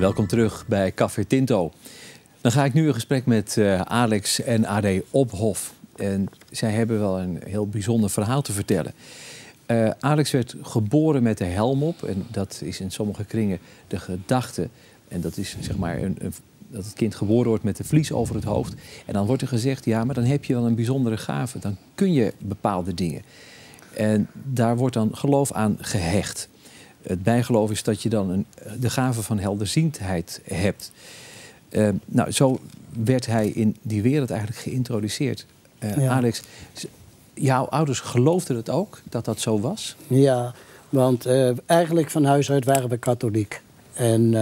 Welkom terug bij Café Tinto. Dan ga ik nu een gesprek met Alex en AD Ophof. En zij hebben wel een heel bijzonder verhaal te vertellen. Alex werd geboren met de helm op. En dat is in sommige kringen de gedachte. En dat is zeg maar dat het kind geboren wordt met de vlies over het hoofd. En dan wordt er gezegd, ja, maar dan heb je wel een bijzondere gave. Dan kun je bepaalde dingen. En daar wordt dan geloof aan gehecht. Het bijgeloof is dat je dan de gave van helderziendheid hebt. Nou, zo werd hij in die wereld eigenlijk geïntroduceerd. Ja. Alex, jouw ouders geloofden het ook, dat dat zo was? Ja, want eigenlijk van huis uit waren we katholiek. En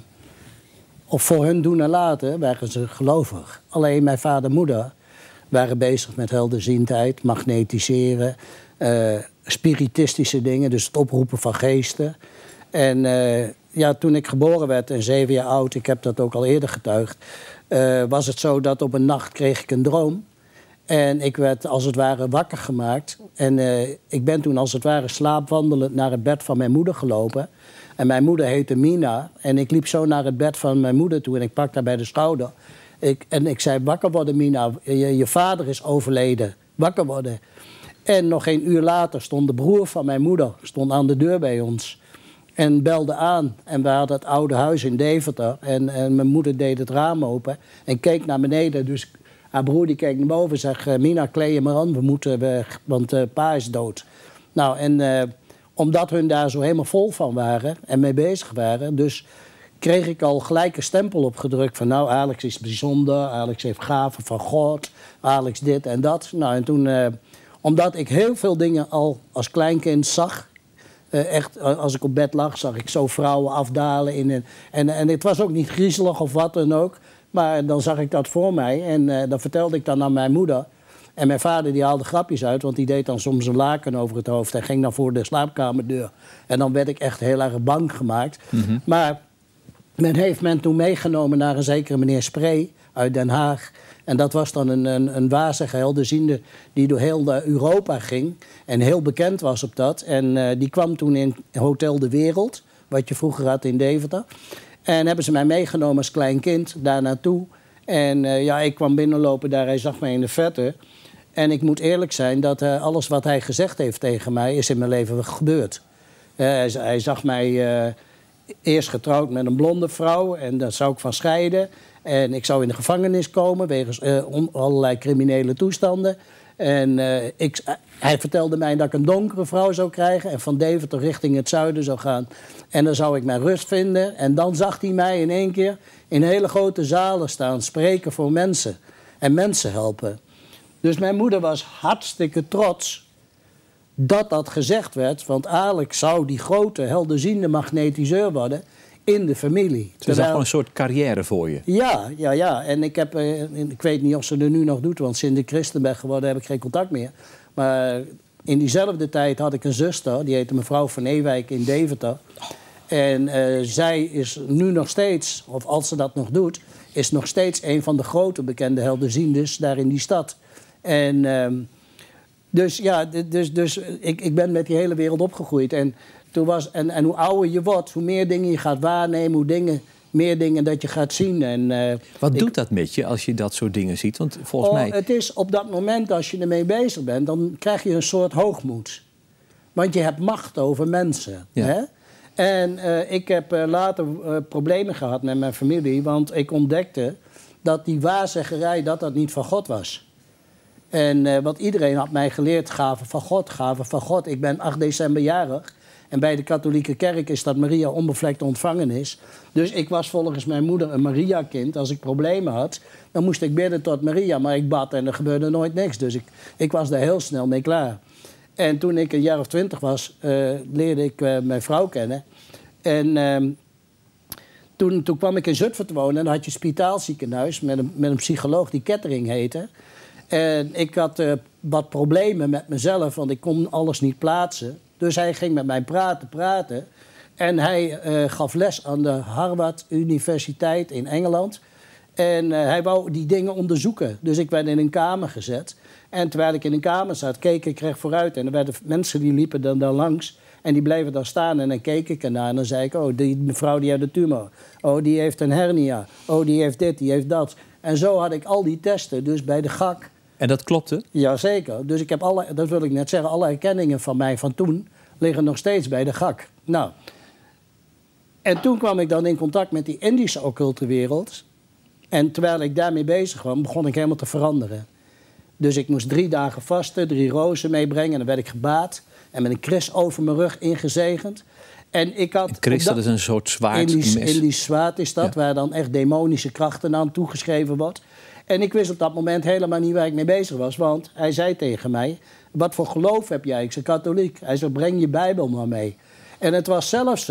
of voor hun doen en laten waren ze gelovig. Alleen mijn vader en moeder waren bezig met helderziendheid, magnetiseren, spiritistische dingen, dus het oproepen van geesten. En ja, toen ik geboren werd en 7 jaar oud, ik heb dat ook al eerder getuigd, was het zo dat op een nacht kreeg ik een droom. En ik werd als het ware wakker gemaakt. En ik ben toen als het ware slaapwandelend naar het bed van mijn moeder gelopen. En mijn moeder heette Mina. En ik liep zo naar het bed van mijn moeder toe en ik pakte haar bij de schouder. En ik zei, wakker worden Mina, je vader is overleden, wakker worden. En nog geen uur later stond de broer van mijn moeder aan de deur bij ons. En belde aan. En we hadden het oude huis in Deventer. En mijn moeder deed het raam open en keek naar beneden. Dus haar broer die keek naar boven en zegt, Mina, kleed je maar aan, we moeten weg, want pa is dood. Nou, en omdat hun daar zo helemaal vol van waren en mee bezig waren, dus kreeg ik al gelijk een stempel opgedrukt van, nou, Alex is bijzonder, Alex heeft gaven van God, Alex dit en dat. Nou, en toen, omdat ik heel veel dingen al als kleinkind zag, echt, als ik op bed lag, zag ik zo vrouwen afdalen. En het was ook niet griezelig of wat dan ook. Maar dan zag ik dat voor mij en dat vertelde ik dan aan mijn moeder. En mijn vader die haalde grapjes uit, want die deed dan soms een laken over het hoofd. Hij ging dan voor de slaapkamerdeur. En dan werd ik echt heel erg bang gemaakt. Mm-hmm. Maar men heeft men toen meegenomen naar een zekere meneer Spree uit Den Haag. En dat was dan een wazige helderziende die door heel Europa ging. En heel bekend was op dat. En die kwam toen in Hotel de Wereld, wat je vroeger had in Deventer. En hebben ze mij meegenomen als klein kind daar naartoe. En ja, ik kwam binnenlopen daar, hij zag mij in de verte. En ik moet eerlijk zijn dat alles wat hij gezegd heeft tegen mij is in mijn leven gebeurd. Hij zag mij eerst getrouwd met een blonde vrouw en daar zou ik van scheiden. En ik zou in de gevangenis komen wegens allerlei criminele toestanden. En hij vertelde mij dat ik een donkere vrouw zou krijgen en van Deventer richting het zuiden zou gaan. En dan zou ik mijn rust vinden. En dan zag hij mij in één keer in hele grote zalen staan, spreken voor mensen en mensen helpen. Dus mijn moeder was hartstikke trots dat dat gezegd werd, want Alex zou die grote helderziende magnetiseur worden in de familie. Dus dat is gewoon een soort carrière voor je? Ja. En ik weet niet of ze er nu nog doet, want sinds ik christen ben geworden heb ik geen contact meer. Maar in diezelfde tijd had ik een zuster, die heette mevrouw van Ewijk in Deventer. En zij is nu nog steeds, of als ze dat nog doet, is nog steeds een van de grote bekende helderziendes daar in die stad. En dus ja, ik ben met die hele wereld opgegroeid. En hoe ouder je wordt, hoe meer dingen je gaat waarnemen, meer dingen dat je gaat zien. En, wat doet dat met je als je dat soort dingen ziet? Want volgens mij... Het is op dat moment, als je ermee bezig bent, dan krijg je een soort hoogmoed. Want je hebt macht over mensen. Ja. Hè? En ik heb later problemen gehad met mijn familie, want ik ontdekte dat die waarzeggerij dat niet van God was. En wat iedereen had mij geleerd, gaven van God. Ik ben 8 december jarig. En bij de katholieke kerk is dat Maria onbevlekt ontvangen is. Dus ik was volgens mijn moeder een Maria-kind. Als ik problemen had, dan moest ik bidden tot Maria. Maar ik bad en er gebeurde nooit niks. Dus ik was daar heel snel mee klaar. En toen ik een jaar of 20 was, leerde ik mijn vrouw kennen. En toen kwam ik in Zutphen te wonen. En dan had je een spitaalziekenhuis met een psycholoog die Kettering heette. En ik had wat problemen met mezelf, want ik kon alles niet plaatsen. Dus hij ging met mij praten. En hij gaf les aan de Harvard Universiteit in Engeland. En hij wou die dingen onderzoeken. Dus ik werd in een kamer gezet. En terwijl ik in een kamer zat, keek ik recht vooruit. En er werden mensen die liepen dan langs. En die bleven daar staan en dan keek ik ernaar en dan zei ik... oh, die mevrouw die heeft een tumor. Oh, die heeft een hernia. Oh, die heeft dit, die heeft dat. En zo had ik al die testen, dus bij de GAK. En dat klopte? Jazeker. Dus ik heb dat wil ik net zeggen, alle herkenningen van mij van toen... liggen nog steeds bij de GAK. Nou, en toen kwam ik dan in contact met die Indische occulte wereld. En terwijl ik daarmee bezig was, begon ik helemaal te veranderen. Dus ik moest 3 dagen vasten, 3 rozen meebrengen. En dan werd ik gebaad en met een kris over mijn rug ingezegend. En ik had... Een kris, dat is een soort zwaard. Indisch zwaard is dat, waar dan echt demonische krachten aan toegeschreven wordt. En ik wist op dat moment helemaal niet waar ik mee bezig was. Want hij zei tegen mij, wat voor geloof heb jij? Ik zei, katholiek. Hij zei, breng je Bijbel maar mee. En het was zelfs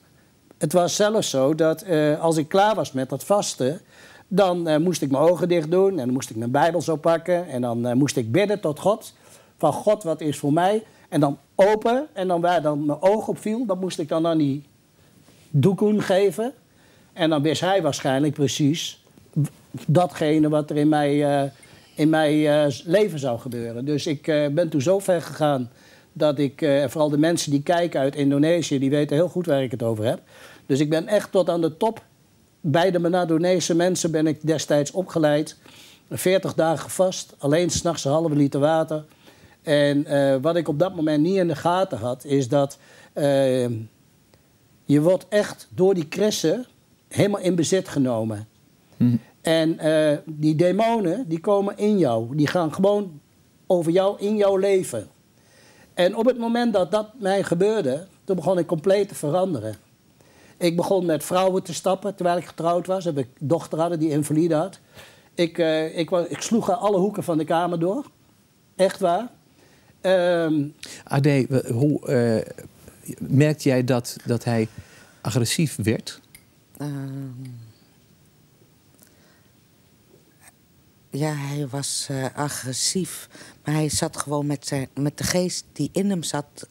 zo dat als ik klaar was met dat vasten... dan moest ik mijn ogen dicht doen en dan moest ik mijn Bijbel zo pakken... en dan moest ik bidden tot God, van God, wat is voor mij? En dan open, en dan waar dan mijn oog op viel... dan moest ik dan aan die doekoen geven. En dan wist hij waarschijnlijk precies datgene wat er in mijn leven zou gebeuren. Dus ik ben toen zo ver gegaan dat ik, vooral de mensen die kijken uit Indonesië... die weten heel goed waar ik het over heb. Dus ik ben echt tot aan de top... Bij de Manadonese mensen ben ik destijds opgeleid. 40 dagen gevast, alleen 's nachts een halve liter water. En wat ik op dat moment niet in de gaten had... is dat je wordt echt door die krissen helemaal in bezit genomen. En die demonen, die komen in jou. Die gaan gewoon over jou in jouw leven. En op het moment dat dat mij gebeurde... toen begon ik compleet te veranderen. Ik begon met vrouwen te stappen terwijl ik getrouwd was. Heb ik een dochter hadden die invalide had. Ik sloeg haar alle hoeken van de kamer door. Echt waar. Ade, hoe merkte jij dat hij agressief werd? Ja, hij was agressief. Maar hij zat gewoon met de geest die in hem zat...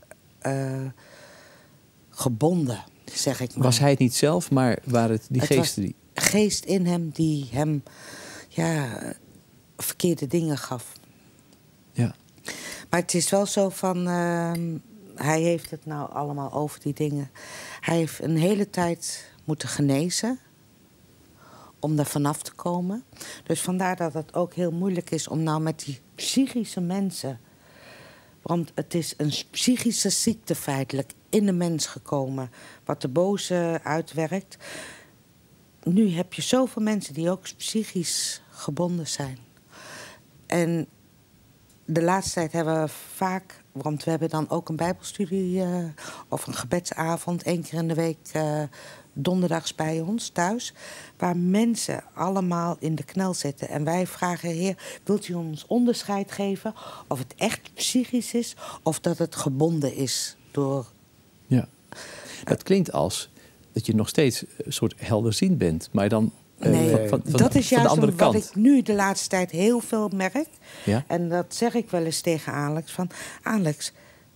gebonden. Zeg ik maar. Was hij het niet zelf, maar waren het die geesten die... geest in hem die hem verkeerde dingen gaf. Ja. Maar het is wel zo van... hij heeft het nou allemaal over die dingen. Hij heeft een hele tijd moeten genezen... om daar vanaf te komen. Dus vandaar dat het ook heel moeilijk is om nou met die psychische mensen... want het is een psychische ziekte feitelijk in de mens gekomen... wat de boze uitwerkt. Nu heb je zoveel mensen die ook psychisch gebonden zijn. En de laatste tijd hebben we vaak... want we hebben dan ook een bijbelstudie of een gebedsavond... 1 keer in de week donderdags bij ons thuis... waar mensen allemaal in de knel zitten. En wij vragen, Heer, wilt u ons onderscheid geven... of het echt psychisch is of dat het gebonden is door... Ja, dat klinkt als dat je nog steeds een soort helderziend bent, maar dan dat is juist de andere kant. Wat ik nu de laatste tijd heel veel merk. Ja? En dat zeg ik wel eens tegen Alex. Van, Alex,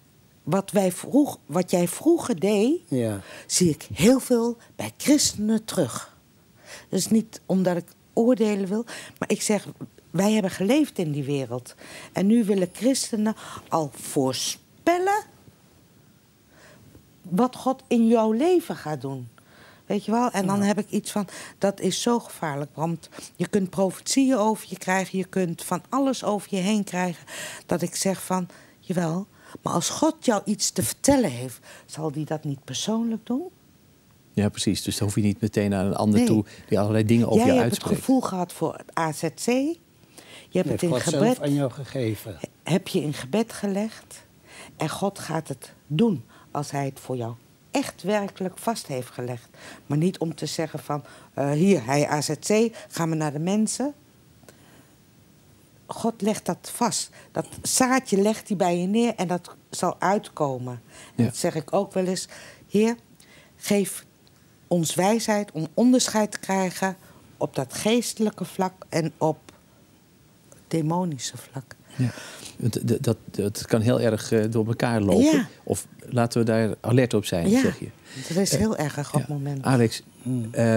wat jij vroeger deed, zie ik heel veel bij christenen terug. Dus niet omdat ik oordelen wil, maar ik zeg, wij hebben geleefd in die wereld. En nu willen christenen al voorspellen wat God in jouw leven gaat doen. Weet je wel? En dan heb ik iets van, dat is zo gevaarlijk. Want je kunt profetieën over je krijgen. Je kunt van alles over je heen krijgen. Dat ik zeg van, jawel, maar als God jou iets te vertellen heeft... zal die dat niet persoonlijk doen? Ja, precies. Dus dan hoef je niet meteen naar een ander toe... die allerlei dingen over jou uitspreekt. Jij hebt het gevoel gehad voor het AZC. Je hebt het in God gebed zelf aan jou gegeven. Heb je in gebed gelegd. En God gaat het doen als hij het voor jou echt werkelijk vast heeft gelegd. Maar niet om te zeggen van... hier, hij AZC, gaan we naar de mensen. God legt dat vast. Dat zaadje legt hij bij je neer en dat zal uitkomen. Ja. Dat zeg ik ook wel eens. Heer, geef ons wijsheid om onderscheid te krijgen... op dat geestelijke vlak en op demonische vlak. Ja. Dat kan heel erg door elkaar lopen. Ja. Of laten we daar alert op zijn, zeg je. Dat is heel erg op het moment. Alex,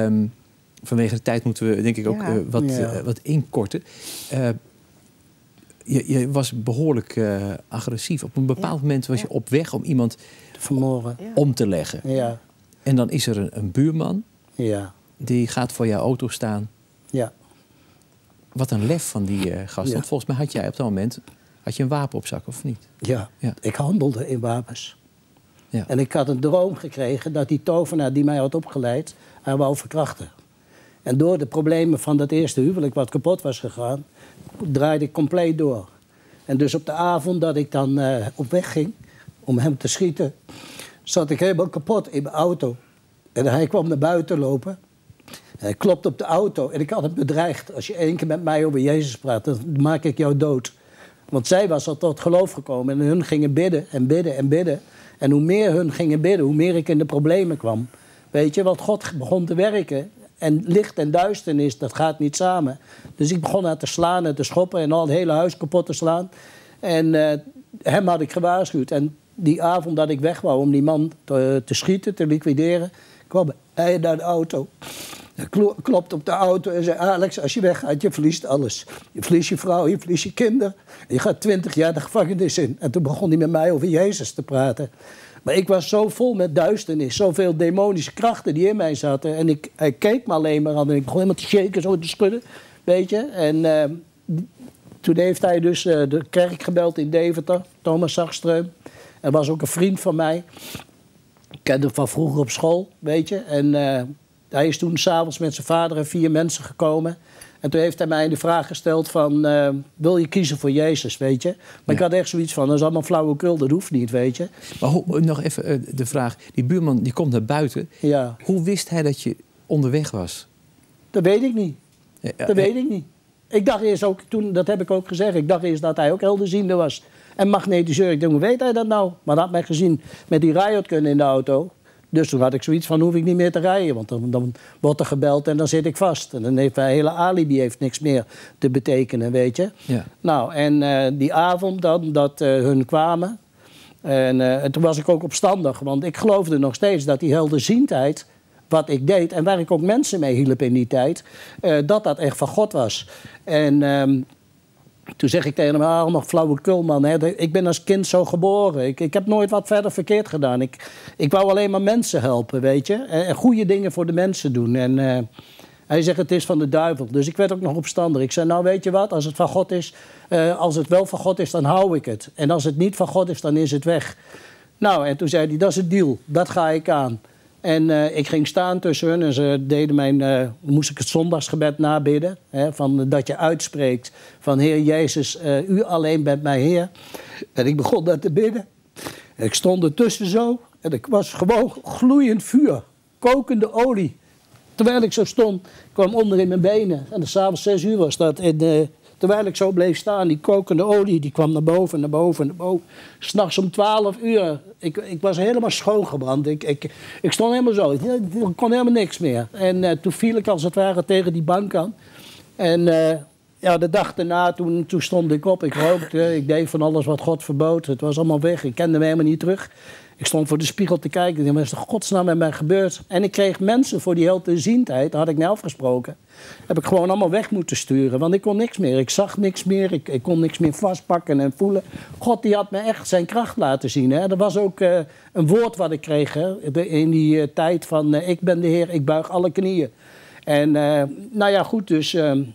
vanwege de tijd moeten we denk ik ook wat inkorten. je was behoorlijk agressief. Op een bepaald moment was je op weg om iemand te vermoorden. Om te leggen. Ja. En dan is er een buurman. Ja. Die gaat voor jouw auto staan. Ja. Wat een lef van die gast. Ja. Want volgens mij had jij op dat moment een wapen op zak, of niet? Ja. Ik handelde in wapens. Ja. En ik had een droom gekregen dat die tovenaar die mij had opgeleid haar wou verkrachten. En door de problemen van dat eerste huwelijk wat kapot was gegaan, draaide ik compleet door. En dus op de avond dat ik dan op weg ging om hem te schieten, zat ik helemaal kapot in mijn auto. En hij kwam naar buiten lopen. Hij klopte op de auto en ik had hem bedreigd. Als je 1 keer met mij over Jezus praat, dan maak ik jou dood. Want zij was al tot geloof gekomen en hun gingen bidden en bidden en bidden. En hoe meer hun gingen bidden, hoe meer ik in de problemen kwam. Weet je, want God begon te werken. En licht en duisternis, dat gaat niet samen. Dus ik begon haar te slaan en te schoppen en al het hele huis kapot te slaan. En hem had ik gewaarschuwd. En die avond dat ik weg wou om die man te schieten, te liquideren, kwam hij naar de auto. Hij klopte op de auto en zei: Alex, als je weggaat, je verliest alles. Je verliest je vrouw, je verliest je kinderen. Je gaat 20 jaar de gevangenis in. En toen begon hij met mij over Jezus te praten. Maar ik was zo vol met duisternis, zoveel demonische krachten die in mij zaten. En hij keek me alleen maar aan en ik begon helemaal te shaken, zo te schudden, weet je. En toen heeft hij dus de kerk gebeld in Deventer, Thomas Zagstreum. Hij was ook een vriend van mij. Ik kende hem van vroeger op school, weet je. En hij is toen s'avonds met zijn vader en 4 mensen gekomen. En toen heeft hij mij de vraag gesteld van, wil je kiezen voor Jezus, weet je? Maar ik had echt zoiets van, dat is allemaal flauwekul, dat hoeft niet, weet je. Maar nog even de vraag, die buurman die komt naar buiten. Ja. Hoe wist hij dat je onderweg was? Dat weet ik niet. Dat weet ik niet. Ik dacht eerst ook, toen, dat heb ik ook gezegd, ik dacht eerst dat hij ook helderziende was. En magnetiseur, ik dacht, hoe weet hij dat nou? Maar dat had mij gezien met die riotgun in de auto. Dus toen had ik zoiets van, hoef ik niet meer te rijden. Want dan wordt er gebeld en dan zit ik vast. En dan heeft mijn hele alibi heeft niks meer te betekenen, weet je. Ja. Nou, en die avond dan, dat hun kwamen. En toen was ik ook opstandig. Want ik geloofde nog steeds dat die helderziendheid, wat ik deed, en waar ik ook mensen mee hielp in die tijd, dat echt van God was. En toen zeg ik tegen hem, nog flauwekul man, hè. Ik ben als kind zo geboren. Ik heb nooit wat verder verkeerd gedaan. Ik wou alleen maar mensen helpen, weet je. En goede dingen voor de mensen doen. En hij zegt, het is van de duivel. Dus ik werd ook nog opstandig. Ik zei, nou weet je wat, als het van God is, als het wel van God is, dan hou ik het. En als het niet van God is, dan is het weg. Nou, en toen zei hij, dat is het deal. Dat ga ik aan. En ik ging staan tussen hun en ze deden moest ik het zondagsgebed nabidden. Hè, van, dat je uitspreekt van Heer Jezus, u alleen bent mijn Heer. En ik begon dat te bidden. En ik stond ertussen zo en ik was gewoon gloeiend vuur, kokende olie. Terwijl ik zo stond, kwam onder in mijn benen. En 's'avonds 6 uur was dat. En terwijl ik zo bleef staan, die kokende olie, die kwam naar boven, naar boven, naar boven. 'S'nachts om 12 uur, ik was helemaal schoongebrand. Ik stond helemaal zo, ik kon helemaal niks meer. En toen viel ik als het ware tegen die bank aan. En de dag daarna, toen stond ik op, ik rookte, ik deed van alles wat God verbood. Het was allemaal weg, ik kende me helemaal niet terug. Ik stond voor de spiegel te kijken, er was godsnaam met mij gebeurd. En ik kreeg mensen voor die helderziendheid, dat had ik net afgesproken. Heb ik gewoon allemaal weg moeten sturen, want ik kon niks meer. Ik zag niks meer, ik kon niks meer vastpakken en voelen. God die had me echt zijn kracht laten zien. Hè. Er was ook een woord wat ik kreeg in die tijd van ik ben de Heer, ik buig alle knieën. En nou ja, goed, dus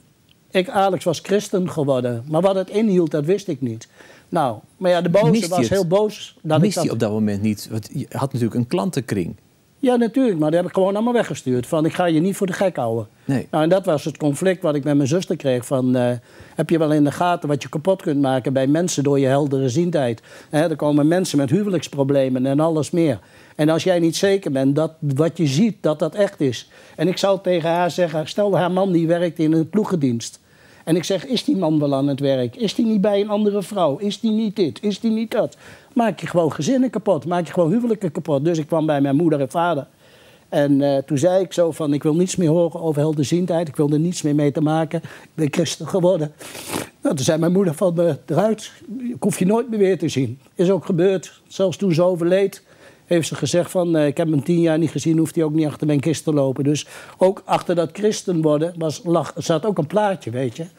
Alex was christen geworden. Maar wat het inhield, dat wist ik niet. Nou, maar ja, de boze was heel boos. Mist hij op dat moment niet? Want je had natuurlijk een klantenkring. Ja, natuurlijk, maar die heb ik gewoon allemaal weggestuurd. Van, ik ga je niet voor de gek houden. Nee. Nou, en dat was het conflict wat ik met mijn zuster kreeg. Van, heb je wel in de gaten wat je kapot kunt maken bij mensen door je heldere ziendheid? Er komen mensen met huwelijksproblemen en alles meer. En als jij niet zeker bent dat wat je ziet, dat echt is. En ik zou tegen haar zeggen, stel haar man die werkt in een ploegendienst. En ik zeg, is die man wel aan het werk? Is die niet bij een andere vrouw? Is die niet dit? Is die niet dat? Maak je gewoon gezinnen kapot. Maak je gewoon huwelijken kapot. Dus ik kwam bij mijn moeder en vader. En toen zei ik zo van, ik wil niets meer horen over helderziendheid. Ik wil er niets meer mee te maken. Ik ben christen geworden. Nou, toen zei mijn moeder van, eruit. Ik hoef je nooit meer weer te zien. Is ook gebeurd. Zelfs toen ze overleed, heeft ze gezegd van, ik heb hem 10 jaar niet gezien, hoeft hij ook niet achter mijn kist te lopen. Dus ook achter dat christen worden zat ook een plaatje, weet je.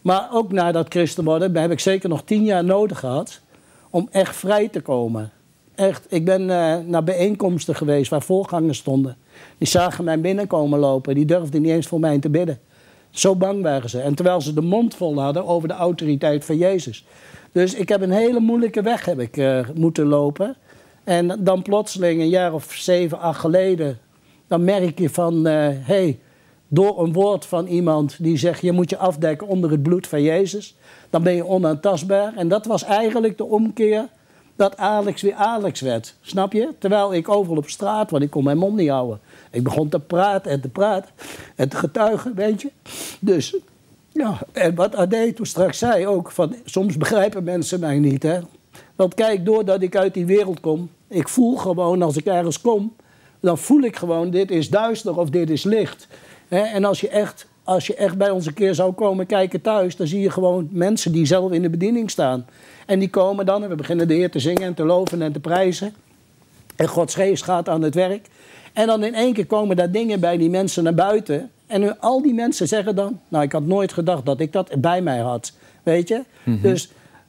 Maar ook na dat christen worden heb ik zeker nog 10 jaar nodig gehad om echt vrij te komen. Echt, ik ben naar bijeenkomsten geweest waar voorgangers stonden. Die zagen mij binnenkomen lopen. Die durfden niet eens voor mij te bidden. Zo bang waren ze. En terwijl ze de mond vol hadden over de autoriteit van Jezus. Dus ik heb een hele moeilijke weg moeten lopen. En dan plotseling, een jaar of 7, 8 geleden, dan merk je van, door een woord van iemand die zegt, je moet je afdekken onder het bloed van Jezus. Dan ben je onaantastbaar. En dat was eigenlijk de omkeer dat Alex weer Alex werd. Snap je? Terwijl ik overal op straat, want ik kon mijn mond niet houden. Ik begon te praten en te getuigen, weet je. Dus, ja, en wat Ade toen straks zei ook, van soms begrijpen mensen mij niet, hè. Want kijk, doordat ik uit die wereld kom, ik voel gewoon als ik ergens kom, dan voel ik gewoon, dit is duister of dit is licht. En als je echt bij ons een keer zou komen kijken thuis, dan zie je gewoon mensen die zelf in de bediening staan. En die komen dan en we beginnen de Heer te zingen en te loven en te prijzen. En Gods geest gaat aan het werk. En dan in één keer komen daar dingen bij die mensen naar buiten. En nu al die mensen zeggen dan, nou, ik had nooit gedacht dat ik dat bij mij had. Weet je? Mm-hmm. Dus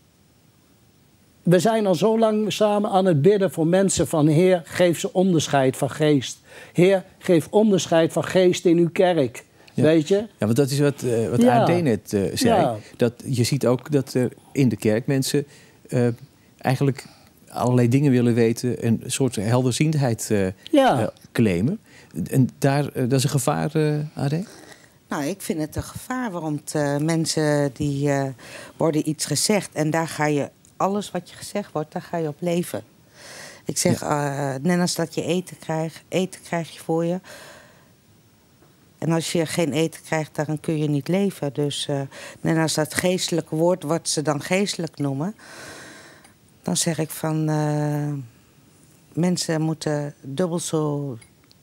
we zijn al zo lang samen aan het bidden voor mensen van, Heer, geef ze onderscheid van geest. Heer, geef onderscheid van geest in uw kerk. Ja. Weet je? Ja, want dat is wat Ade net zei. Ja. Dat je ziet ook dat er in de kerk mensen eigenlijk allerlei dingen willen weten, een soort helderziendheid claimen. En dat is een gevaar, Ade? Nou, ik vind het een gevaar, want mensen die worden iets gezegd en daar ga je, alles wat je gezegd wordt, daar ga je op leven. Ik zeg, net als dat je eten krijg je voor je. En als je geen eten krijgt, dan kun je niet leven. Dus net als dat geestelijke woord, wat ze dan geestelijk noemen, dan zeg ik van, mensen moeten dubbel zo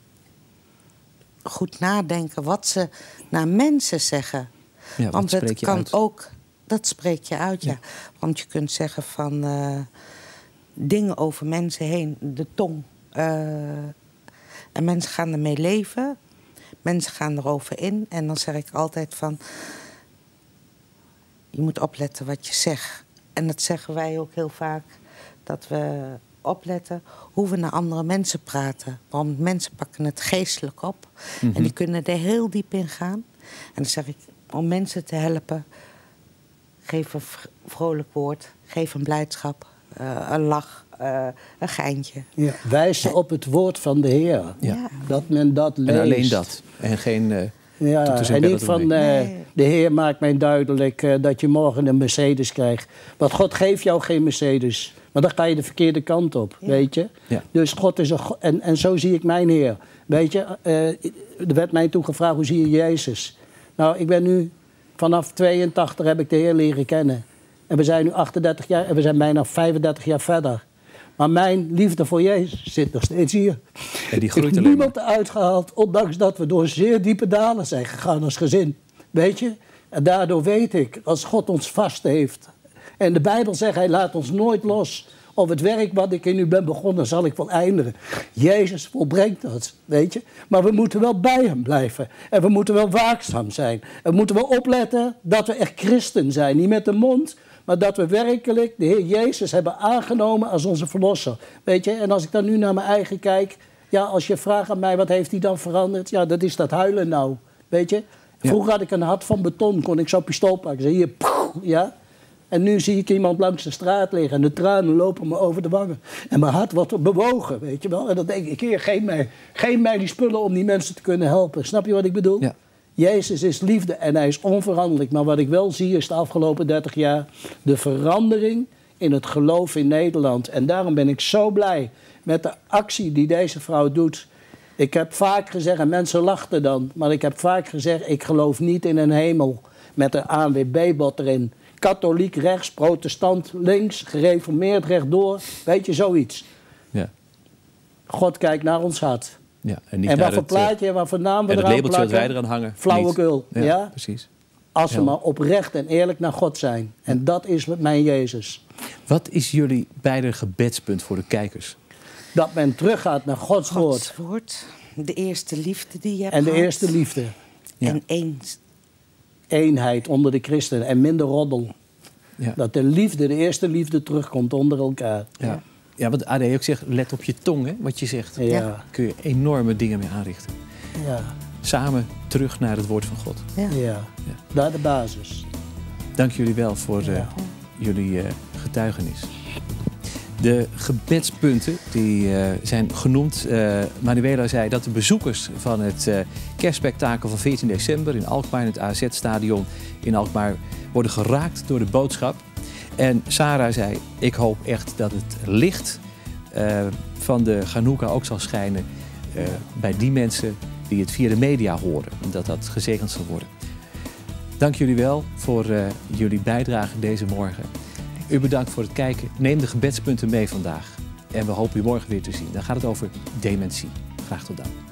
goed nadenken wat ze naar mensen zeggen. Ja, want het kan uit? Ook, dat spreek je uit, ja. Want je kunt zeggen van dingen over mensen heen, de tong. En mensen gaan ermee leven. Mensen gaan erover in. En dan zeg ik altijd van, je moet opletten wat je zegt. En dat zeggen wij ook heel vaak, dat we opletten hoe we naar andere mensen praten. Want mensen pakken het geestelijk op. Mm-hmm. En die kunnen er heel diep in gaan. En dan zeg ik, om mensen te helpen, geef een vrolijk woord, geef een blijdschap, een lach, een geintje. Ja, wijs ze op het woord van de Heer. Ja. Dat men dat leest. En alleen dat. En geen... en niet van, de Heer maakt mij duidelijk dat je morgen een Mercedes krijgt. Want God geeft jou geen Mercedes. Maar dan ga je de verkeerde kant op, weet je. Ja. Dus God is en zo zie ik mijn Heer. Weet je, er werd mij toen gevraagd, hoe zie je Jezus? Nou, ik ben nu, vanaf 82 heb ik de Heer leren kennen. En we zijn nu 38 jaar, en we zijn bijna 35 jaar verder. Maar mijn liefde voor Jezus zit nog steeds hier. En die groeit ik heb niemand eruit gehaald, ondanks dat we door zeer diepe dalen zijn gegaan als gezin. Weet je? En daardoor weet ik, als God ons vast heeft. En de Bijbel zegt, hij laat ons nooit los. Of het werk wat ik in u ben begonnen, zal ik voleindigen. Jezus volbrengt dat, weet je. Maar we moeten wel bij hem blijven. En we moeten wel waakzaam zijn. En we moeten wel opletten dat we echt christen zijn. Niet met de mond, maar dat we werkelijk de Heer Jezus hebben aangenomen als onze verlosser. Weet je, en als ik dan nu naar mijn eigen kijk, ja, als je vraagt aan mij, wat heeft hij dan veranderd? Ja, dat is dat huilen nou, weet je. Vroeger had ik een hart van beton, kon ik zo pistool pakken. Hier, ja. En nu zie ik iemand langs de straat liggen en de tranen lopen me over de wangen. En mijn hart wordt bewogen, weet je wel. En dan denk ik, Heer, geef mij die spullen om die mensen te kunnen helpen. Snap je wat ik bedoel? Ja. Jezus is liefde en hij is onveranderlijk. Maar wat ik wel zie is de afgelopen 30 jaar de verandering in het geloof in Nederland. En daarom ben ik zo blij met de actie die deze vrouw doet. Ik heb vaak gezegd, en mensen lachten dan, maar ik heb vaak gezegd, ik geloof niet in een hemel met een ANWB-bord erin. Katholiek rechts, protestant links, gereformeerd rechtdoor, weet je, zoiets. Ja. God kijkt naar ons hart. Ja, en wat voor plaatje en wat voor naam we eraan plakken. En het labeltje wat wij eraan hangen. Flauwekul. Ja, precies. Als we maar oprecht en eerlijk naar God zijn. En dat is mijn Jezus. Wat is jullie beide gebedspunt voor de kijkers? Dat men teruggaat naar Gods woord. De eerste liefde die je hebt En de gehad. eerste liefde. Ja. En eenheid onder de christenen en minder roddel. Ja. Dat de liefde, de eerste liefde, terugkomt onder elkaar. Ja. Ja, wat AD ook zegt, let op je tong, hè, wat je zegt. Ja. Ja. Kun je enorme dingen mee aanrichten. Ja. Samen terug naar het woord van God. Ja. Ja. Daar de basis. Dank jullie wel voor Ja. jullie getuigenis. De gebedspunten die zijn genoemd. Manuela zei dat de bezoekers van het kerstspektakel van 14 december in Alkmaar in het AZ-stadion in Alkmaar worden geraakt door de boodschap. En Sarah zei, ik hoop echt dat het licht van de Chanukka ook zal schijnen bij die mensen die het via de media horen. En dat dat gezegend zal worden. Dank jullie wel voor jullie bijdrage deze morgen. U bedankt voor het kijken. Neem de gebedspunten mee vandaag. En we hopen u morgen weer te zien. Dan gaat het over dementie. Graag tot dan.